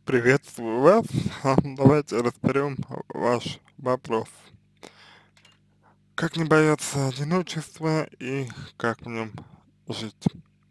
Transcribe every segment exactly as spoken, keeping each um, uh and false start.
Приветствую вас. А, Давайте разберем ваш вопрос. Как не бояться одиночества и как в нем жить?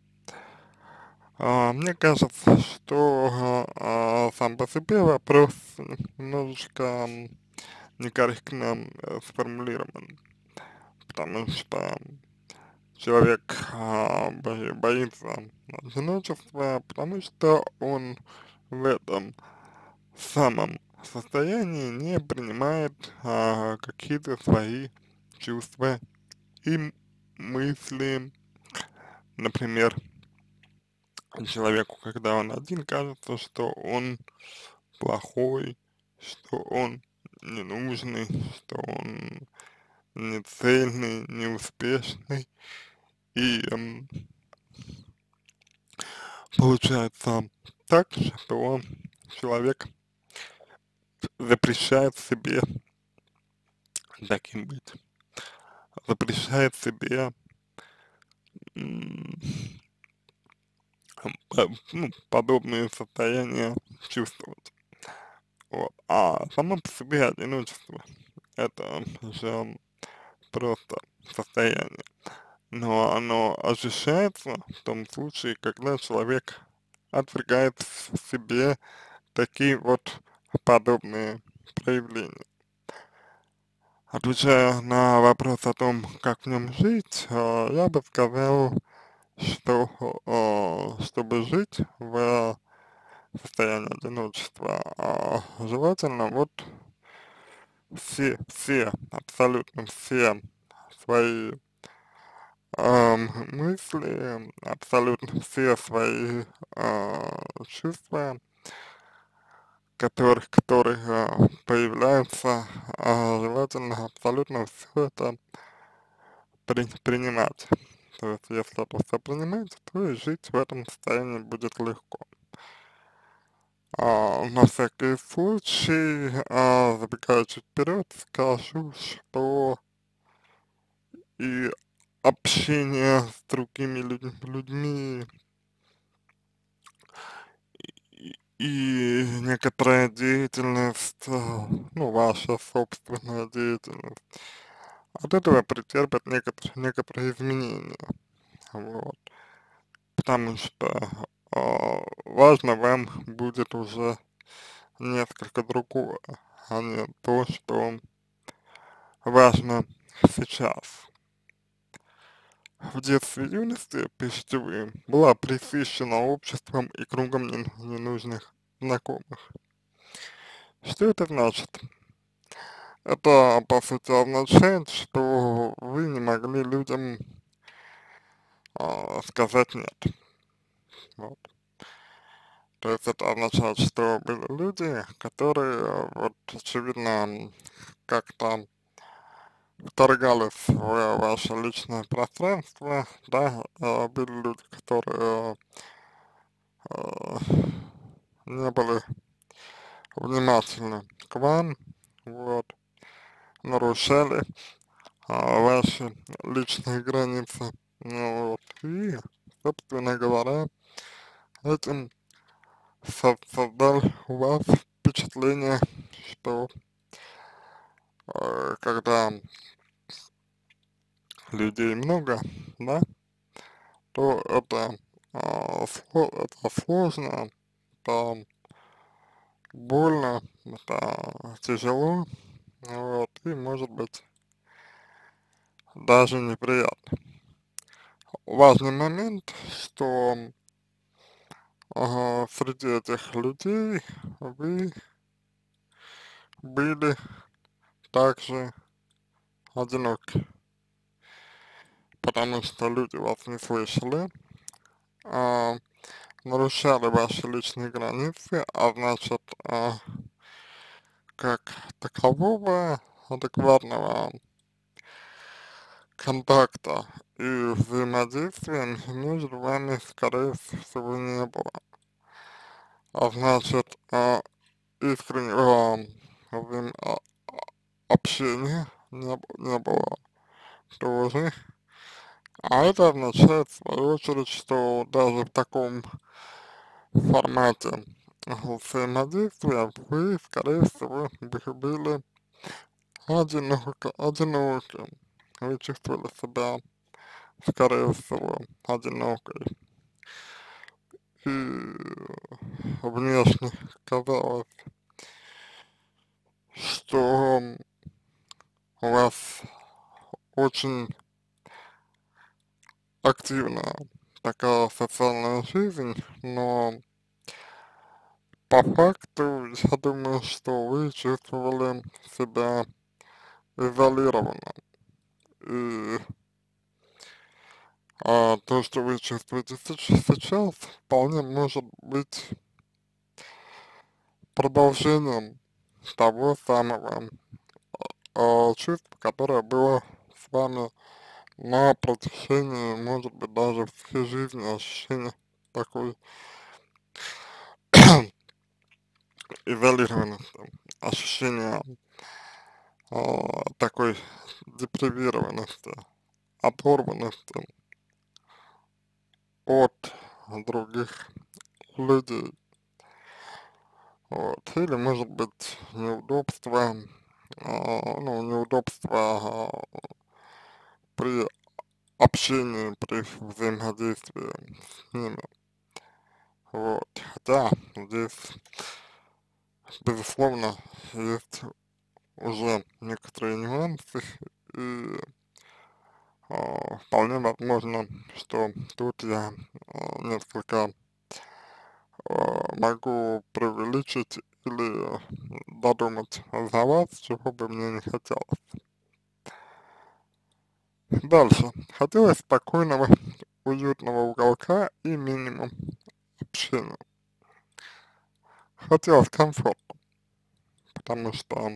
А, Мне кажется, что а, сам по себе вопрос немножечко м, некорректно э, сформулирован, потому что человек а, бо- боится одиночества, потому что он в этом самом состоянии не принимает а, какие-то свои чувства и м- мысли. Например, человеку, когда он один, кажется, что он плохой, что он ненужный, что он не цельный, неуспешный. И эм, получается так, что человек запрещает себе таким быть, запрещает себе м, по- ну, подобные состояния чувствовать. Вот. А само по себе одиночество — это же просто состояние. Но оно ощущается в том случае, когда человек отвергает в себе такие вот подобные проявления. Отвечая на вопрос о том, как в нем жить, э, я бы сказал, что э, чтобы жить в состояние одиночества, а, желательно вот все, все, абсолютно все свои ам, мысли, абсолютно все свои а, чувства, которые, которые а, появляются, а, желательно абсолютно все это при, принимать. То есть, если это все принимать, то и жить в этом состоянии будет легко. А, на всякий случай, а, забегая чуть вперед, скажу, что и общение с другими людь- людьми и, и некоторая деятельность, а, ну, ваша собственная деятельность, от этого претерпят некоторые, некоторые изменения, вот, потому что а, важно вам будет уже несколько другое, а не то, что важно сейчас. В детстве и юности, пишете вы, была пресыщена обществом и кругом нен- ненужных знакомых. Что это значит? Это, по сути, означает, что вы не могли людям а, сказать «нет». Вот. То есть это означает, что были люди, которые, а, вот, очевидно, м, как-то вторгались в ваше личное пространство, да, а, были люди, которые а, не были внимательны к вам, вот, нарушали а, ваши личные границы, ну, вот, и, собственно говоря, этим со создал у вас впечатление, что э, когда людей много, да, то это, а, сло это сложно, это больно, это тяжело, вот, и может быть даже неприятно. Важный момент, что ага, среди этих людей вы были также одиноки, потому что люди вас не слышали, а, нарушали ваши личные границы, а значит, а, как такового адекватного контакта и взаимодействия между вами, скорее всего, не было. А значит, а, искреннего взаим- а, общения не, б- не было тоже. А это означает, в свою очередь, что даже в таком формате взаимодействия вы, скорее всего, бы- были одиноко, одиноки. Вы чувствовали себя, скорее всего, одинокой. И внешне казалось, что у вас очень активная такая социальная жизнь, но по факту я думаю, что вы чувствовали себя изолированно. И а, то, что вы чувствуете сеч- сейчас, вполне может быть продолжением того самого а, чувства, которое было с вами на протяжении, может быть, даже всей жизни, ощущение такой изолированности, ощущение а, такой депривированности, оторванности от других людей. Вот. Или, может быть, неудобства, а, ну, неудобства а, при общении, при взаимодействии с ними. Вот. Хотя здесь, безусловно, есть уже некоторые нюансы, и а, вполне возможно, что тут я а, несколько а, могу преувеличить или додумать за вас, чего бы мне не хотелось. Дальше. Хотелось спокойного, уютного уголка и минимум общения. Хотелось комфорта, потому что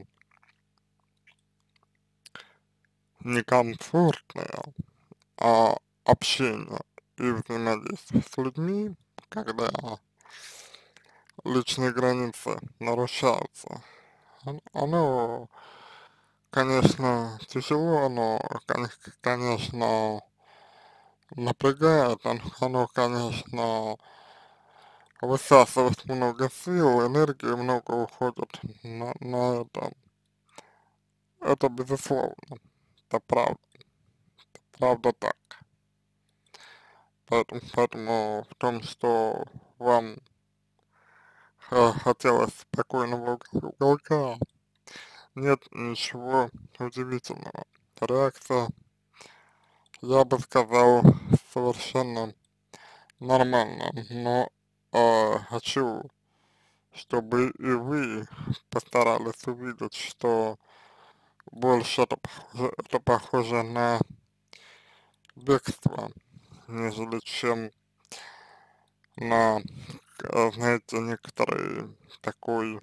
некомфортное а, общение и взаимодействие с людьми, когда личные границы нарушаются, он- оно, конечно, тяжело, оно, кон- конечно, напрягает, оно, оно, конечно, высасывает много сил, энергии много уходит на, на это. Это безусловно, это правда, правда так. Поэтому, поэтому в том, что вам э, хотелось спокойного угол- уголка, нет ничего удивительного. Реакция, я бы сказал, совершенно нормальная, но э, хочу, чтобы и вы постарались увидеть, что больше это похоже, это похоже на бегство, нежели чем на, э, знаете, некоторый такой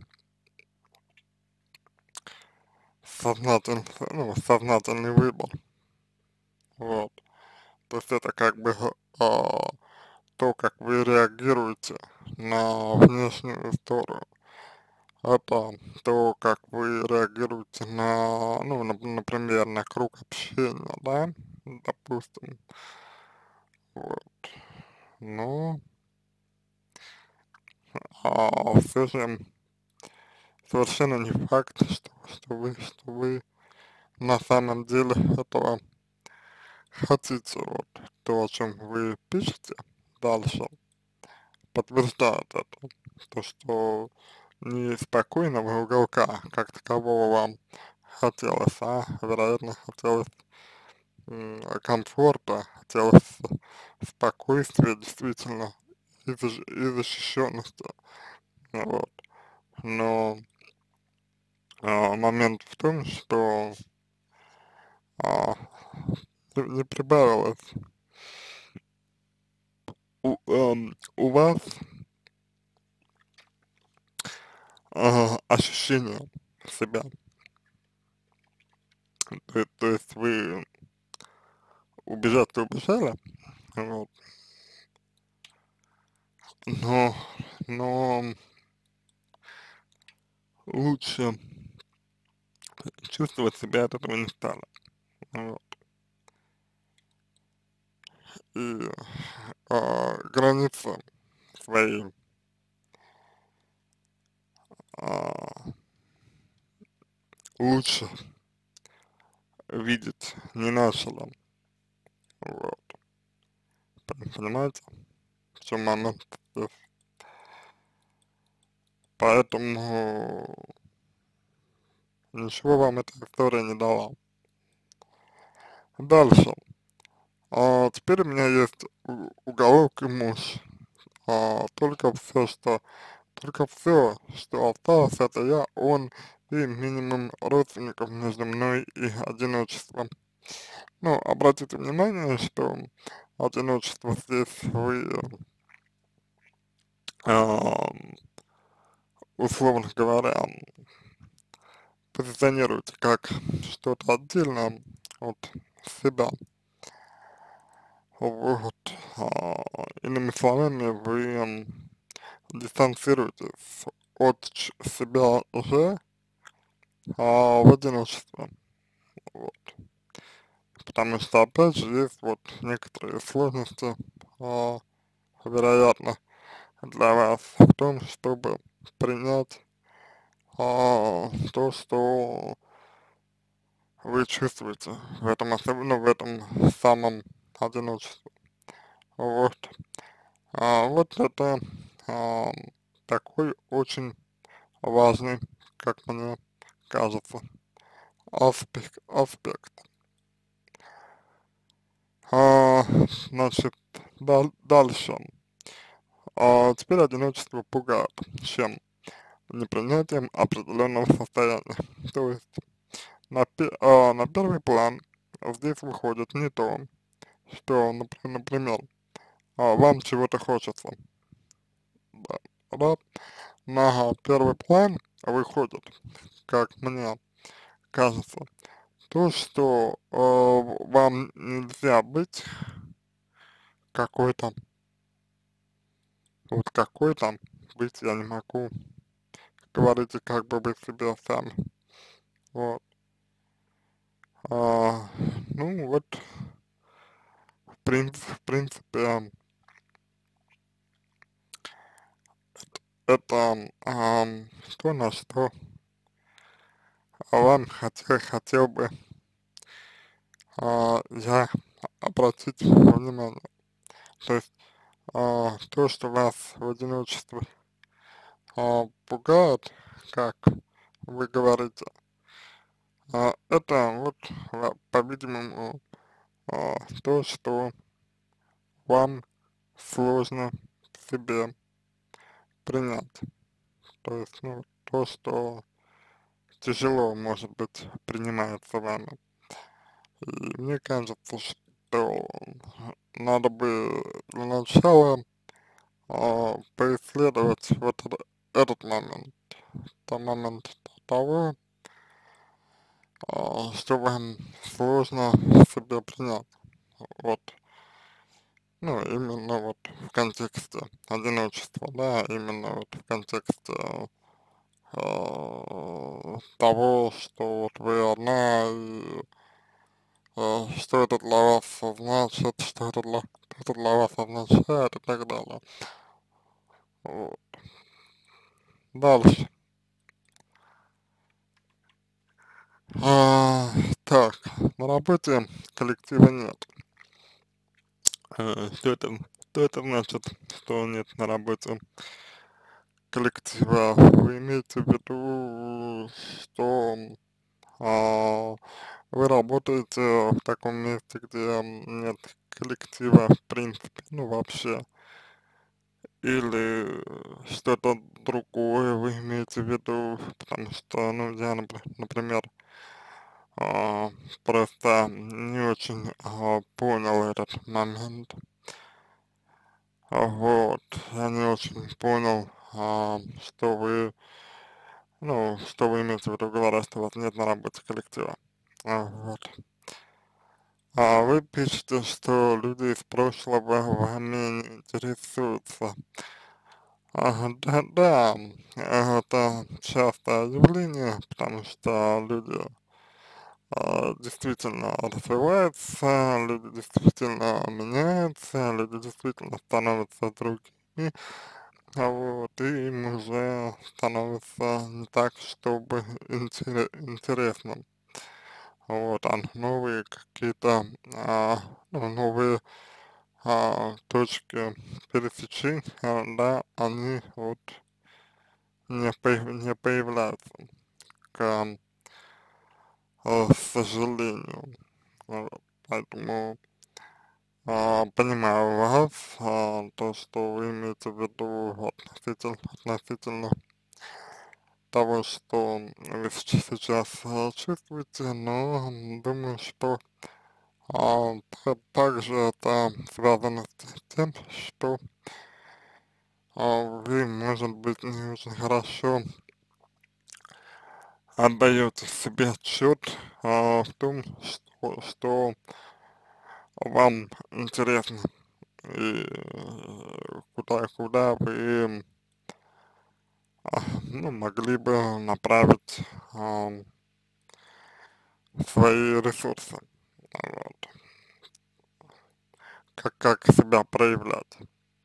сознательный, ну, сознательный выбор. Вот. То есть это как бы а, то, как вы реагируете на внешнюю историю. Это то, как вы реагируете на, ну, нап- например, на круг общения, да, допустим. Вот. Ну, а все же совершенно не факт, что, что вы, что вы на самом деле этого хотите. Вот. То, о чем вы пишете дальше, подтверждает это. То, что не спокойного уголка как такового вам хотелось, а, вероятно, хотелось м, комфорта, хотелось спокойствия, действительно, и, защ- и защищенности. Вот. Но а, момент в том, что а, не не прибавилось у, эм, у вас а, ощущения себя. То, то есть вы убежать-то убежали, вот, но, но лучше чувствовать себя от этого не стало. Вот. И а, границы свои лучше видеть не начало. Вот. Понимаете, в чем момент здесь? Поэтому ничего вам эта история не дала. Дальше. А, теперь у меня есть у- уголок и муж. А, только все, что только все, что осталось, это я, он и минимум родственников между мной и одиночеством. Ну, обратите внимание, что одиночество здесь вы, а, условно говоря, позиционируете как что-то отдельное от себя. Вот. А, иными словами, вы м, дистанцируетесь от ч- себя уже а, в одиночестве. Вот. Потому что, опять же, есть вот некоторые сложности, а, вероятно, для вас в том, чтобы принять а, то, что вы чувствуете в этом, особенно в этом самом одиночестве. Вот. А, вот это а, такой очень важный, как мне кажется, аспект. аспект. А, значит, дал- дальше. А, теперь одиночество пугает. Чем? Непринятием определенного состояния. То есть на, пе- а, на первый план здесь выходит не то, что, напр- например, а, вам чего-то хочется, да, да, на первый план выходит, как мне кажется, то, что э, вам нельзя быть какой-то, вот какой-то быть я не могу, говорите как бы вы себе сами, вот. А, ну вот, в принципе, в принципе, это ам, то, на что вам хотел, хотел бы а, я обратить внимание. То есть а, то, что вас в одиночестве а, пугает, как вы говорите, а, это вот, а, по-видимому, а, то, что вам сложно в себе принять. То есть, ну, то, что тяжело, может быть, принимается вами. И мне кажется, что надо бы для начала а, поисследовать вот этот, этот момент, то момент того, а, что вам сложно себе принять. Вот, ну, именно вот в контексте одиночества, да, именно вот в контексте а, того, что вот вы одна, и а, что это для вас значит, что это для, это для вас означает и так далее. Вот. Дальше. А, так, на работе коллектива нет. Э, что это, что это значит, что нет на работе коллектива? Вы имеете в виду, что а, вы работаете в таком месте, где нет коллектива в принципе, ну вообще, или что-то другое вы имеете в виду, потому что, ну, я, напр- например, а, просто не очень а, понял этот момент. А, Вот, я не очень понял, а, что вы, ну, что вы имеете в виду, говоря, что у вас нет на работе коллектива. А, вот. А вы пишете, что люди из прошлого вами не интересуются. Ага, да, да, это частое явление, потому что люди а, действительно развиваются, люди действительно меняются, люди действительно становятся другими, а вот, и им уже становится не так, чтобы интере- интересно. Вот, а новые какие-то, а, ну, новые а, точки пересечения, а, да, они вот не, появ- не появляются, к а, сожалению. Вот, поэтому а, понимаю вас, а, то, что вы имеете в виду относительно, относительно того, что вы сеч- сейчас а, чувствуете, но м, думаю, что а, та- также это связано с тем, что а, вы, может быть, не очень хорошо отдаете себе отчет а, в том, что, что вам интересно и э, куда, куда вы а, ну, могли бы направить а, свои ресурсы, вот, как, как себя проявлять.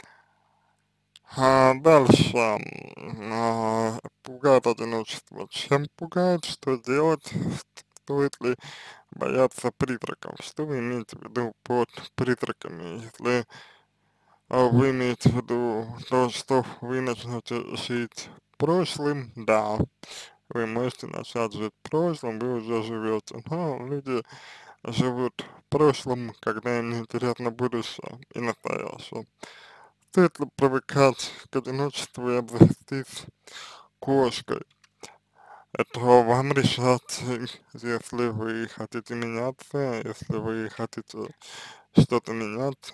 А дальше, м, а, пугает одиночество. Чем пугает, что делать, стоит ли бояться призраков? Что вы имеете в виду под призраками? Если а, вы имеете в виду то, что вы начнете жить прошлым, да, вы можете начать жить прошлым, вы уже живете, но люди живут в прошлом, когда им неинтересно будущее и настоящее. Стоит ли привыкать к одиночеству и обзавестись кошкой? Это вам решать, э, если вы хотите меняться, если вы хотите что-то менять,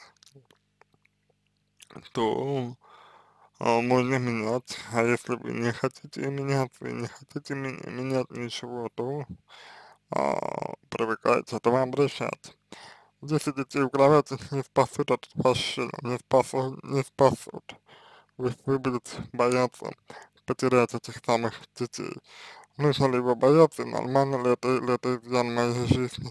то а, можно менять, а если вы не хотите меняться и не хотите ми- менять ничего, то а, привыкайте, это вам решать. Десять детей в кровати не спасут от мужчины, не спасут, не спасут. Вы, вы будете бояться потерять этих самых детей. Нужно ли его бояться, нормально ли это, или это изъян моей жизни?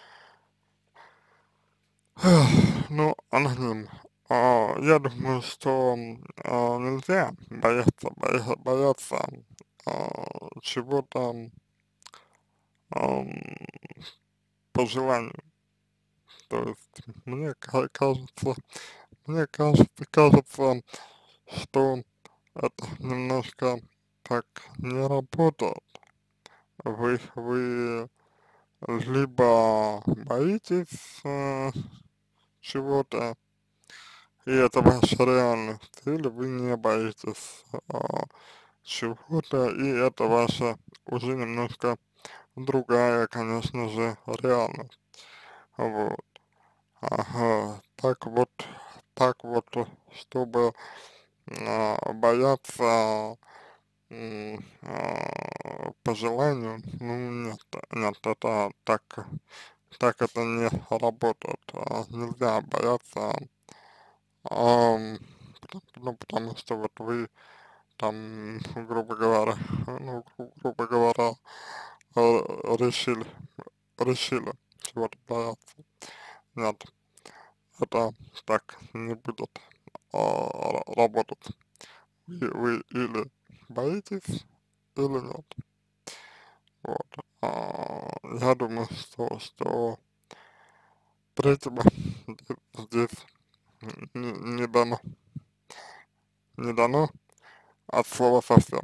Ну, аноним. А, я думаю, что а, нельзя бояться, боя- бояться а, чего-то ам, по желанию. То есть мне ка- кажется, мне кажется, кажется, что это немножко так не работает. Вы, вы либо боитесь э, чего-то, и это ваша реальность, или вы не боитесь а, чего-то, и это ваша уже немножко другая, конечно же, реальность. Вот. Ага. Так вот, так вот, чтобы а, бояться м, а, по желанию, ну нет, нет, это так, так это не работает. А, нельзя бояться, ам, пото- ну, потому что вот вы там, грубо говоря, ну, гру- грубо говоря, э, решили, решили чего-то бояться. Нет, это так не будет а, ра- работать. Вы, вы или боитесь, или нет. Вот. А, я думаю, что, что третьего здесь не, не дано, не дано от слова совсем.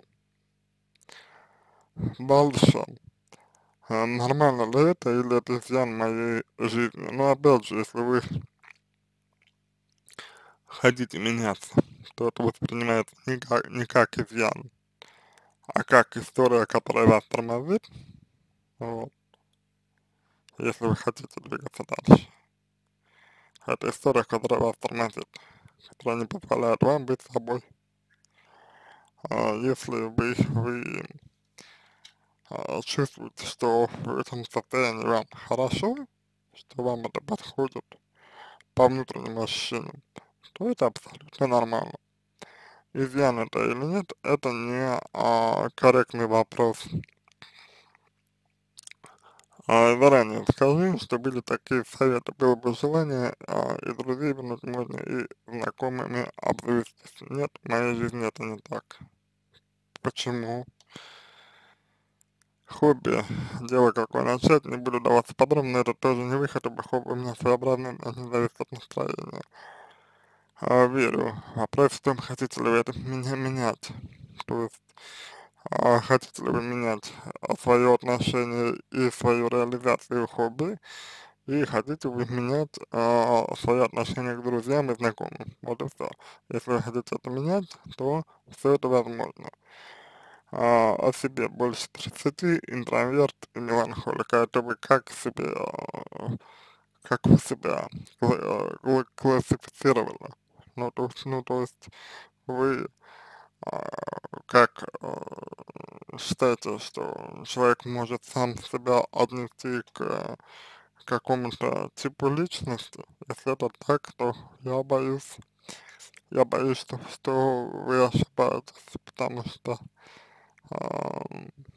Дальше. А, нормально ли это или это изъян моей жизни? Но опять же, если вы хотите меняться, то это воспринимается не как, не как изъян, а как история, которая вас тормозит, вот, если вы хотите двигаться дальше. Это история, которая вас тормозит, которая не позволяет вам быть собой. А если вы, вы а, чувствуете, что в этом состоянии вам хорошо, что вам это подходит по внутренним ощущениям, то это абсолютно нормально. Изъян это или нет, это не а, корректный вопрос А, заранее скажи, что были такие советы, было бы желание, а, и друзей вернуть можно, и знакомыми обзавестись. Нет, в моей жизни это не так. Почему? Хобби, дело какое начать, не буду даваться подробно, это тоже не выход, ибо хобби у меня своеобразное, оно зависит от настроения. А, верю. Вопрос в том, хотите ли вы это меня менять. То есть, а, хотите ли вы менять а, свое отношение и свою реализацию хобби, и хотите вы менять а, свое отношение к друзьям и знакомым. Вот и все. Если вы хотите это менять, то все это возможно. А, о себе больше тридцати, интроверт и меланхолик. А это вы как себе, а, как вы себя кла- кла- классифицировали? Ну, то есть, ну, то есть вы а, как а, считаете, что человек может сам себя отнести к какому-то типу личности? Если это так, то я боюсь, я боюсь, что, что вы ошибаетесь, потому что а,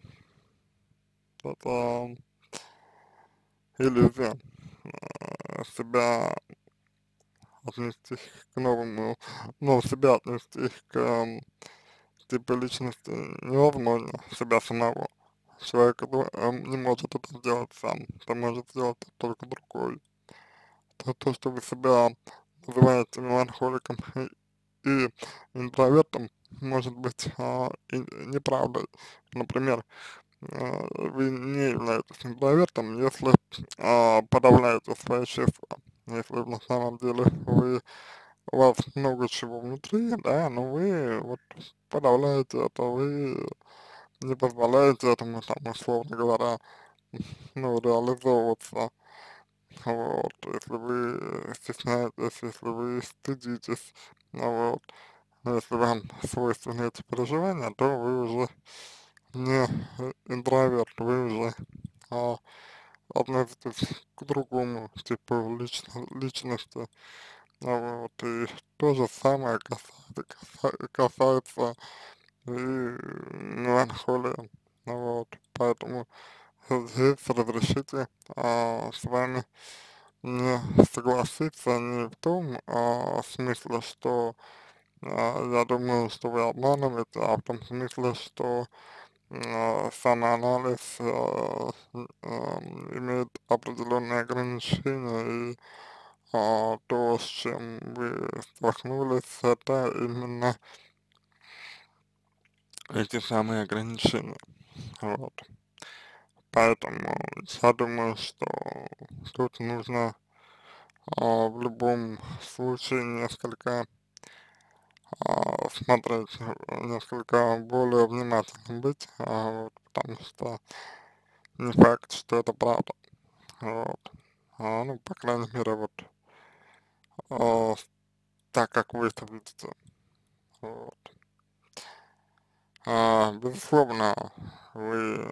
это иллюзия а, себя отнести к новому, ну, себя отнести к ам, типу личности невозможно, себя самого. Человек это, эм, не может это сделать сам, это может сделать только другой. То, то что вы себя называете меланхоликом и, и интровертом, может быть а, и неправдой. Например, а, вы не являетесь интровертом, если а, подавляете свои чувства. Если на самом деле вы, у вас много чего внутри, да, но вы вот подавляете это, вы не позволяете этому, там, условно говоря, ну, реализовываться. Вот, если вы стесняетесь, если вы стыдитесь, ну вот, но если вам свойственны эти переживания, то вы уже не э, интроверт, вы уже а, относитесь к другому типу лично, личности. А вот, и то же самое касается, каса- касается и меланхолии. Ну вот, поэтому здесь разрешите а, с вами не согласиться не в том а, смысле, что а, я думаю, что вы обманываете, а в том смысле, что а, самоанализ а, а, имеет определенные ограничения, и а, то, с чем вы столкнулись, это именно эти самые ограничения. Вот. Поэтому я думаю, что тут нужно а, в любом случае несколько а, смотреть, э, несколько более внимательным быть, а, вот, потому что не факт, что это правда. Вот. А, ну, по крайней мере, вот а, так, как вы это видите. Вот. А, безусловно, вы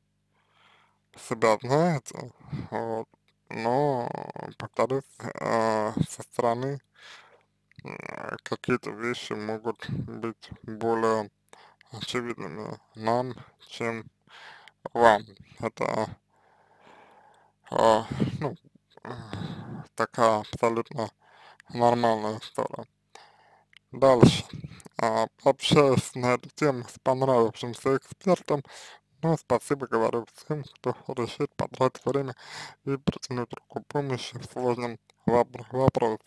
себя знаете, вот, но, повторюсь, а, со стороны а, какие-то вещи могут быть более очевидными нам, чем вам. Это, а, ну, а, такая абсолютно нормальная история. Дальше. А, общаюсь на эту тему с понравившимся экспертом, но спасибо говорю всем, кто решит потратить время и протянуть руку помощи в сложном вопро- вопросе.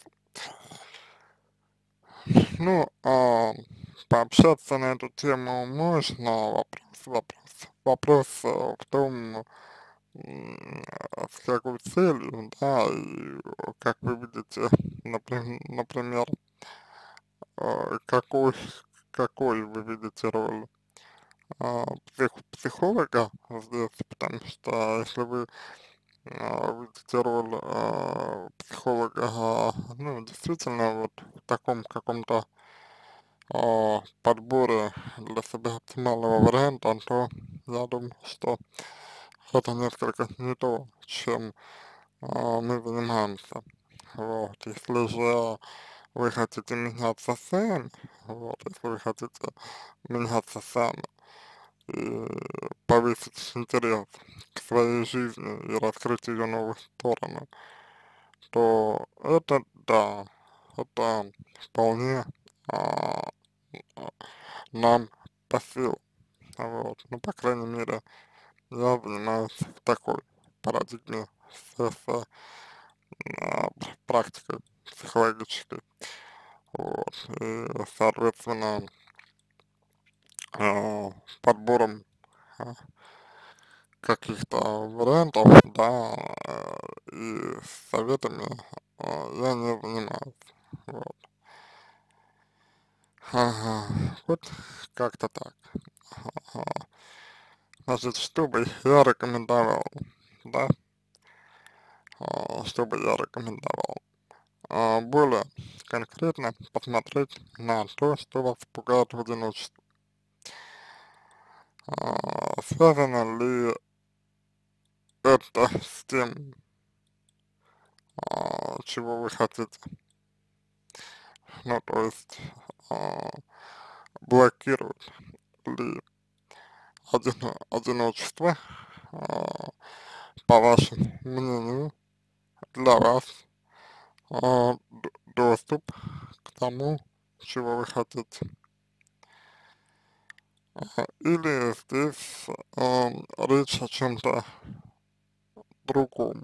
Ну, а, пообщаться на эту тему можно, вопрос, вопрос, вопрос э, в том, м, а, с какой целью, да, и э, как вы видите, наприм- например, э, какой, какой вы видите роль а, псих, психолога здесь, потому что если вы а, видите роль а, психолога, а, ну, действительно, вот в таком каком-то а, подборе для себя оптимального варианта, то я думаю, что это несколько не то, чем а, мы занимаемся. Вот, если же вы хотите меняться сами, вот, если вы хотите меняться сами, и повысить интерес к своей жизни и раскрыть ее новую сторону, то это да, это вполне а, а, нам по силам. Вот. Ну, по крайней мере, я занимаюсь в такой парадигме с, с а, практикой психологической. Вот. И, соответственно, а, подбором а, каких-то вариантов, да, э, и советами а, я не занимаюсь. Вот. Ага, вот как-то так. Ага. Значит, что бы я рекомендовал, да, а, что бы я рекомендовал? А, более конкретно посмотреть на то, что вас пугает в одиночестве. А, связано ли это с тем, а, чего вы хотите? Ну, то есть, а, блокирует ли один, одиночество, а, по вашему мнению, для вас а, д- доступ к тому, чего вы хотите? А, или здесь ам, речь о чем-то другом?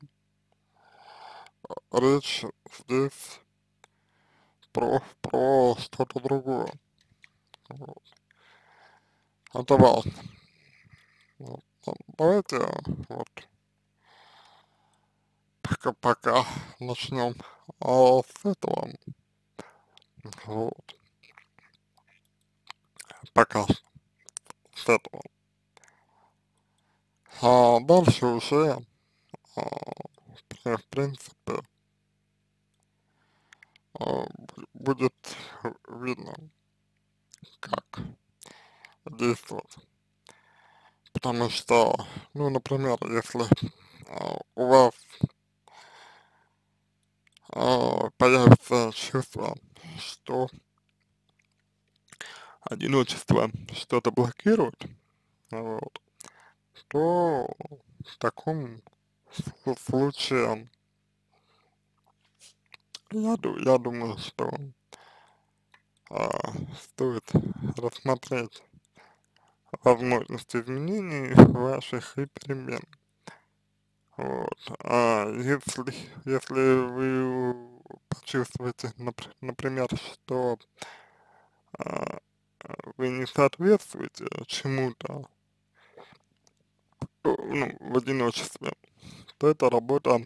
Речь здесь про, про что-то другое. Вот. Это важно. Вот. Ну, давайте вот пока, пока начнем а, с этого. Вот. Пока с этого. А дальше уже, а, в в принципе, а, бу- будет видно, как действовать. Потому что, ну, например, если а, у вас а, появится чувство, что одиночество что-то блокирует, вот, то в таком сл- случае я, ду- я думаю, что а, стоит рассмотреть возможность изменений ваших и перемен. Вот. А если, если вы почувствуете, напр- например, что а, а, вы не соответствуете чему-то, э, ну, в одиночестве, то это работа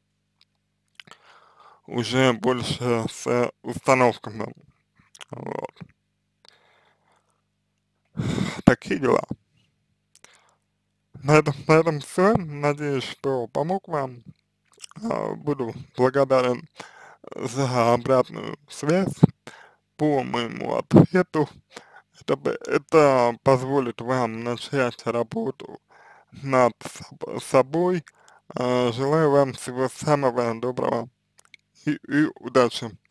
уже больше с установками. Вот. Такие дела. На этом, на этом все. Надеюсь, что помог вам. А, Буду благодарен за обратную связь по моему ответу. Это, п- это позволит вам начать работу над соб- собой. А, Желаю вам всего самого доброго и, и удачи.